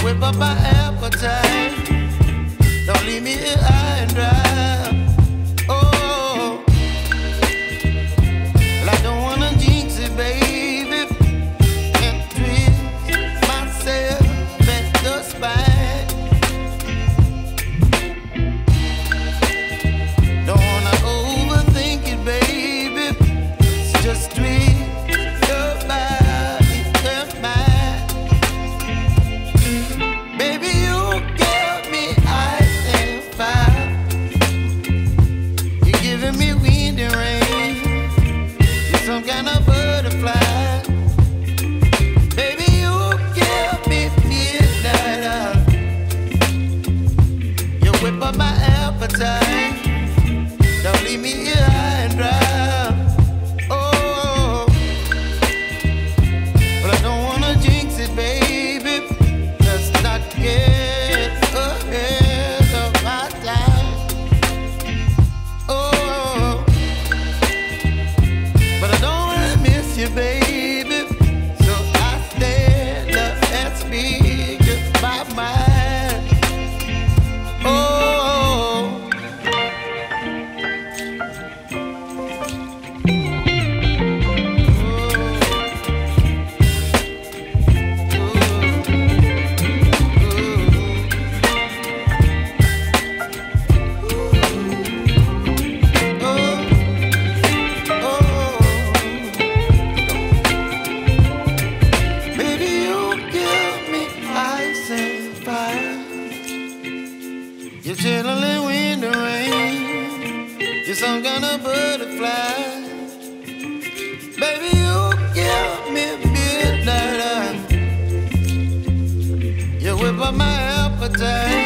whip up my appetite. Don't leave me here high and dry. Oh, well, I don't wanna jinx it, baby, and twist myself at the spine. Don't wanna overthink it, baby. It's just twist your body and mine. Baby, you give me ice and fire. You're giving me wind and rain. You're some kind of butterfly. Baby, you give me midnight. You whip up my appetite. Don't leave me here high and dry. Oh, but I don't wanna jinx it, baby. Let's not get ahead of my time. Oh, but I don't wanna miss you, baby. So I stand up and speak just my mind. Oh. You're chilling wind and rain. You're some kind of butterfly. Baby, you give me midnight. You whip up my appetite.